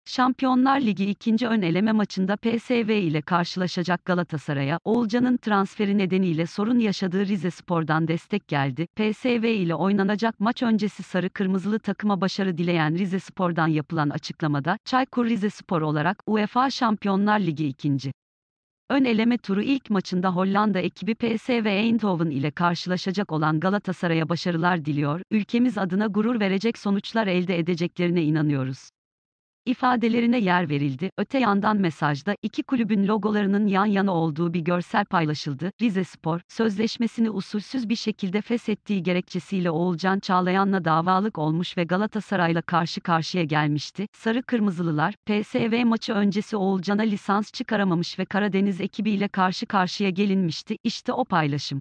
Şampiyonlar Ligi ikinci ön eleme maçında PSV ile karşılaşacak Galatasaray'a, Oğulcan'ın transferi nedeniyle sorun yaşadığı Rizespor'dan destek geldi. PSV ile oynanacak maç öncesi sarı kırmızılı takıma başarı dileyen Rizespor'dan yapılan açıklamada, Çaykur Rizespor olarak UEFA Şampiyonlar Ligi ikinci ön eleme turu ilk maçında Hollanda ekibi PSV Eindhoven ile karşılaşacak olan Galatasaray'a başarılar diliyor, ülkemiz adına gurur verecek sonuçlar elde edeceklerine inanıyoruz ifadelerine yer verildi. Öte yandan mesajda iki kulübün logolarının yan yana olduğu bir görsel paylaşıldı. Rizespor, sözleşmesini usulsüz bir şekilde feshettiği gerekçesiyle Oğulcan Çağlayan'la davalık olmuş ve Galatasaray'la karşı karşıya gelmişti. Sarı Kırmızılılar, PSV maçı öncesi Oğulcan'a lisans çıkaramamış ve Karadeniz ekibiyle karşı karşıya gelinmişti. İşte o paylaşım.